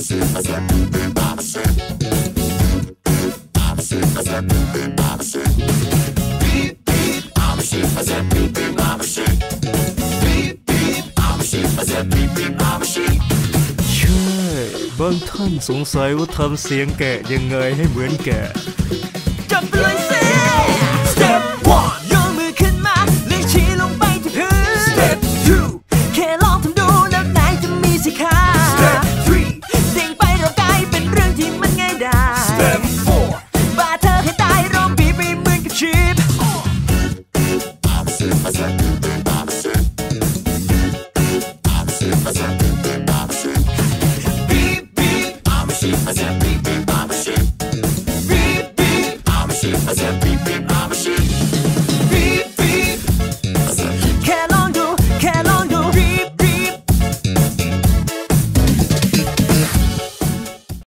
ใช่บางท่านสงสัยว่าทำเสียงแกะยังไงให้เหมือนแกะจับเลย